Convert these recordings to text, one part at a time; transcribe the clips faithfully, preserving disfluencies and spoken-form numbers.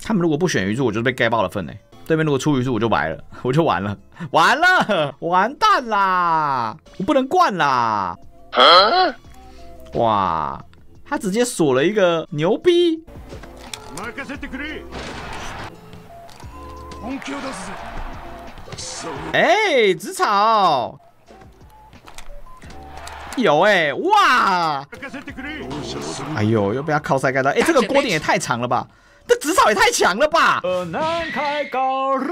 他们如果不选鱼柱，我就是被盖爆的份哎。对面如果出鱼柱，我就白了，我就完了，完了，完蛋啦！我不能灌啦！啊、哇，他直接锁了一个牛逼！哎，紫草。 有哎、欸，哇！哎呦，又被他靠塞盖到，哎、欸，这个锅点也太长了吧！这紫草也太强了吧！南开高热，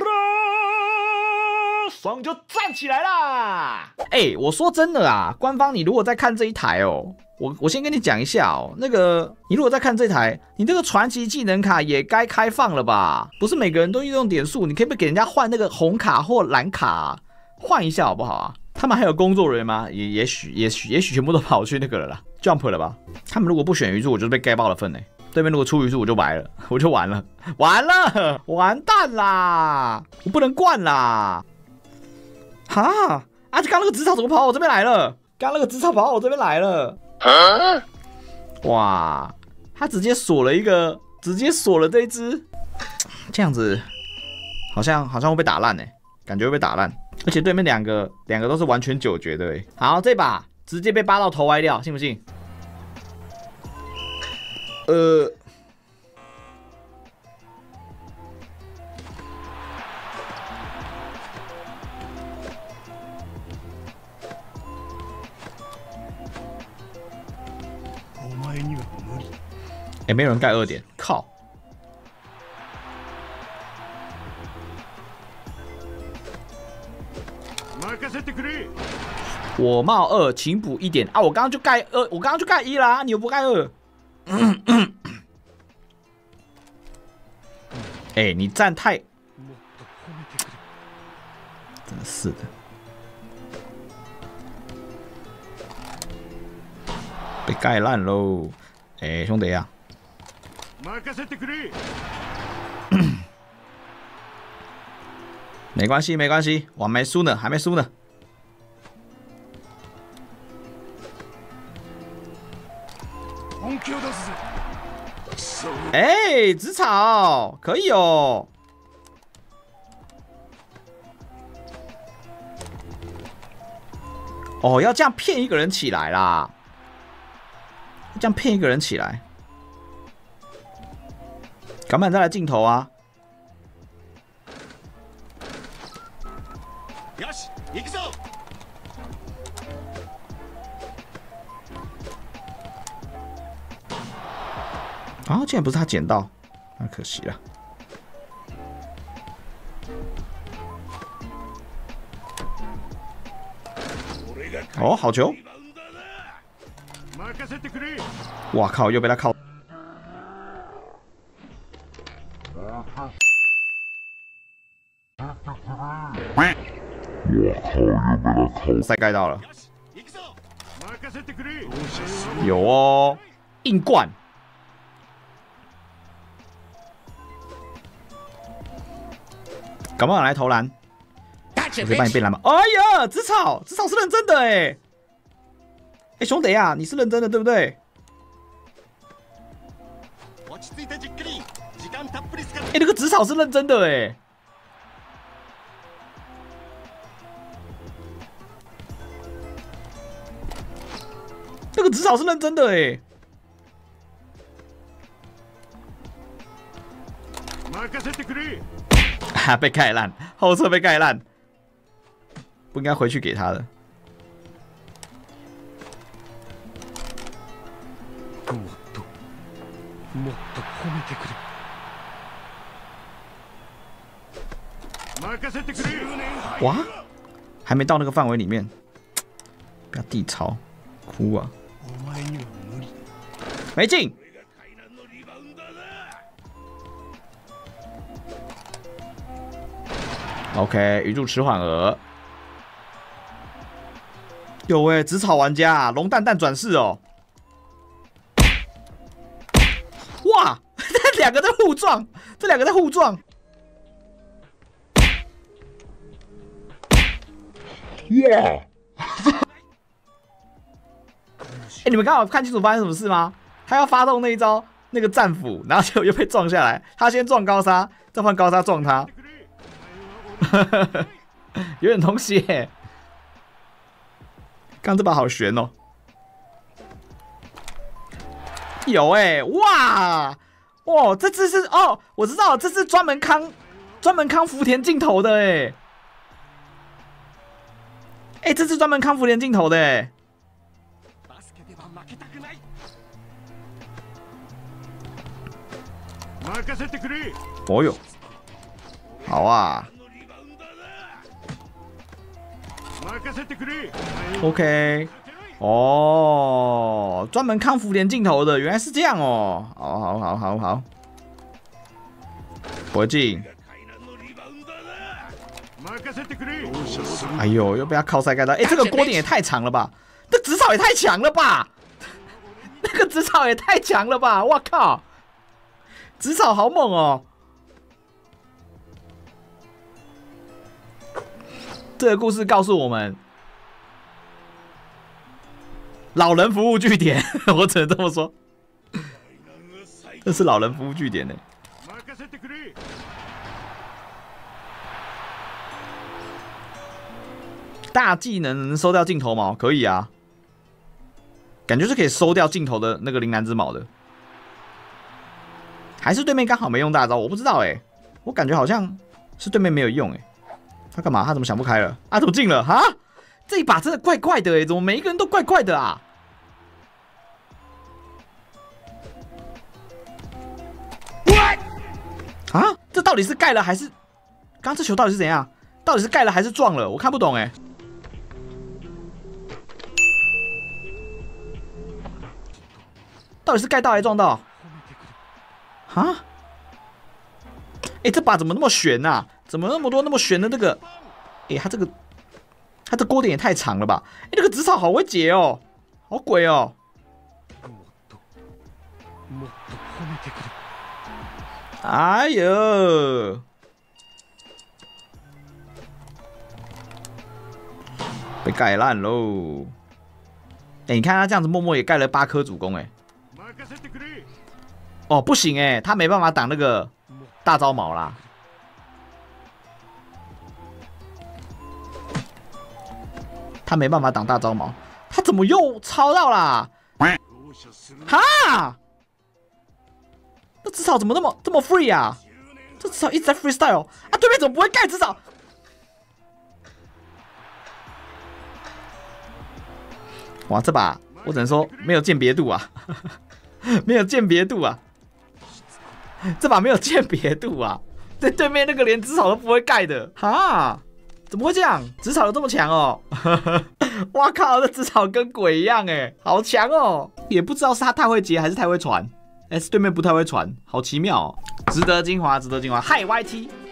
爽就站起来啦！哎、欸，我说真的啊，官方你如果在看这一台哦，我我先跟你讲一下哦，那个你如果在看这台，你这个传奇技能卡也该开放了吧？不是每个人都运用点数，你可以不可以给人家换那个红卡或蓝卡、啊，换一下好不好啊？ 他们还有工作人员吗？也也许也许也许全部都跑去那个了啦 ，jump 了吧？他们如果不选鱼柱，我就是被盖爆的份哎。对面如果出鱼柱，我就白了，我就完了，完了，完蛋啦！我不能灌啦！哈啊！刚刚那个紫草怎么跑到我这边来了？刚刚那个紫草跑到我这边来了。啊、哇！他直接锁了一个，直接锁了这一只，这样子好像好像会被打烂哎，感觉会被打烂。 而且对面两个两个都是完全九绝的哎，好，这把直接被扒到头歪掉，信不信？呃，哎、欸，没有人盖二点，靠！ 我冒二，请补一点啊！我刚刚就盖二，我刚刚就盖一啦，你又不盖二。哎、欸，你站太……真是的，被盖烂喽！哎、欸，兄弟啊！没关系，没关系，我还没输呢，还没输呢。 哎、欸，紫草可以哦。哦，要这样骗一个人起来啦！这样骗一个人起来，敢不敢再来镜头啊？啊，竟然不是他捡到，那可惜了。哦，好球！哇靠，又被他靠。我靠，又被他靠。塞盖到了。有哦，硬灌。 敢不敢来投篮？我可以帮你变篮吗？哎呀，紫草，紫草是认真的哎！哎，兄弟啊，你是认真的对不对？哎，那个紫草是认真的哎！那个紫草是认真的哎！哈，被盖烂，后侧被盖烂，不应该回去给他的。哇，还没到那个范围里面，不要地槽，哭啊！没进。 OK， 鱼柱迟缓儿，有哎、欸，紫草玩家、啊，龙蛋蛋转世哦！哇，这两个在互撞，这两个在互撞。哇！哎、欸，你们刚好看清楚发生什么事吗？他要发动那一招那个战斧，然后结果又被撞下来。他先撞高沙，再换高沙撞他，有点东西耶。刚这把好悬哦。有哎、欸，哇哇，这次是哦，我知道，这是专门康专门康福田镜头的哎、欸，哎、欸，这是专门康福田镜头的哎、欸。哦哟，好啊 ，OK。哦，专门康福田镜头的，原来是这样哦。好，好，好，好，好。不会进。哎呦，又被他靠塞盖到。哎、欸，这个锅点也太长了吧！这直草也太强了吧！那个直草也太强了吧！我靠，直草好猛哦！这个故事告诉我们。老人服务据点，我只能这么说。这是老人服务据点呢。大技能能收掉镜头毛，可以啊。感觉是可以收掉镜头的那个铃兰之矛的。还是对面刚好没用大招，我不知道哎、欸。我感觉好像是对面没有用哎、欸。他干嘛？他怎么想不开了？啊，怎么进了？哈？这一把真的怪怪的哎、欸，怎么每一个人都怪怪的啊？啊，这到底是盖了还是？刚刚这球到底是怎样？到底是盖了还是撞了？我看不懂哎、欸。到底是盖到还是撞到？啊？哎、欸，这把怎么那么悬呐、啊？怎么那么多那么悬的这个？哎、欸，他这个，他这锅点也太长了吧？哎、欸，那个直草好会解哦，好鬼哦。哎呦！被盖烂喽！哎、欸，你看他这样子，默默也盖了八颗主攻，哎。哦，不行哎，他没办法挡那个大招矛啦。他没办法挡大招矛，他怎么又超到啦？哈！这直草怎么那么这么 free 啊？这直草一直在 freestyle 啊！对面怎么不会盖直草？哇，这把我只能说没有鉴别度啊，没有鉴别度啊，这把没有鉴别度啊！在对面那个连直草都不会盖的，哈？怎么会这样？直草有这么强哦？哇靠，这直草跟鬼一样哎，好强哦！也不知道是他太会接还是太会传。哎，对面不太会传，好奇妙哦！值得精华，值得精华。嗨 Y T。